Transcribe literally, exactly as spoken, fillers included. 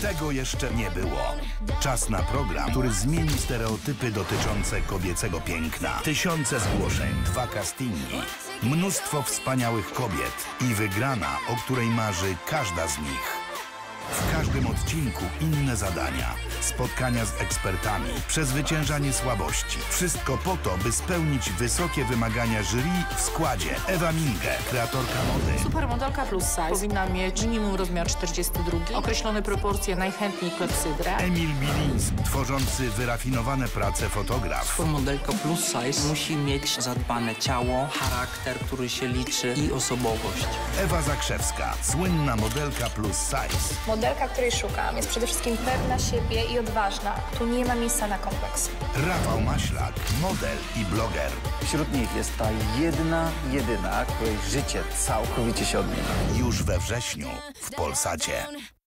Tego jeszcze nie było. Czas na program, który zmieni stereotypy dotyczące kobiecego piękna. Tysiące zgłoszeń, dwa castingi, mnóstwo wspaniałych kobiet i wygrana, o której marzy każda z nich. W każdym odcinku inne zadania, spotkania z ekspertami, przezwyciężanie słabości. Wszystko po to, by spełnić wysokie wymagania jury w składzie. Ewa Minge, kreatorka mody. Supermodelka plus size powinna mieć minimum rozmiar czterdziesty drugi, określone proporcje, najchętniej klepsydrę. Emil Biliński, tworzący wyrafinowane prace fotograf. Supermodelka plus size musi mieć zadbane ciało, charakter, który się liczy i osobowość. Ewa Zakrzewska, słynna modelka plus size. Modelka, której szukam, jest przede wszystkim pewna siebie i odważna. Tu nie ma miejsca na kompleks. Rafał Maślak, model i bloger. Wśród nich jest ta jedna, jedyna, której życie całkowicie się odmienia. Już we wrześniu w Polsacie.